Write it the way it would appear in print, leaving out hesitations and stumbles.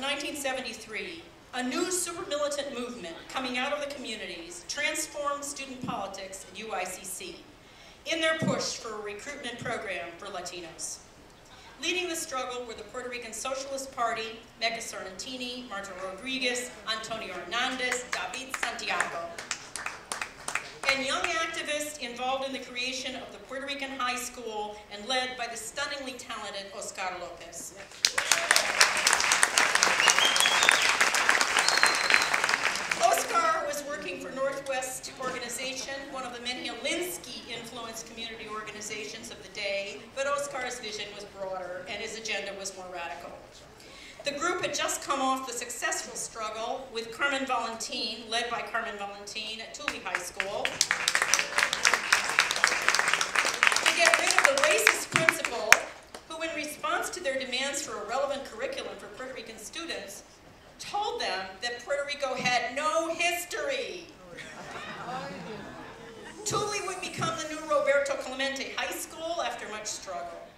1973, a new super militant movement coming out of the communities transformed student politics at UICC in their push for a recruitment program for Latinos. Leading the struggle were the Puerto Rican Socialist Party, Mecca Sorrentini, Marta Rodriguez, Antonio Hernandez, David Santiago, and young activists involved in the creation of the Puerto Rican High School and led by the stunningly talented Oscar Lopez. Oscar was working for Northwest Organization, one of the many Alinsky-influenced community organizations of the day, but Oscar's vision was broader and his agenda was more radical. The group had just come off the successful struggle with Carmen Valentin, led by Carmen Valentin at Tule High School, to get rid of the racist principal who, in response to their demands for a relevant curriculum for Puerto Rican students, told them that Puerto Rico had no history. Tule would become the new Roberto Clemente High School after much struggle.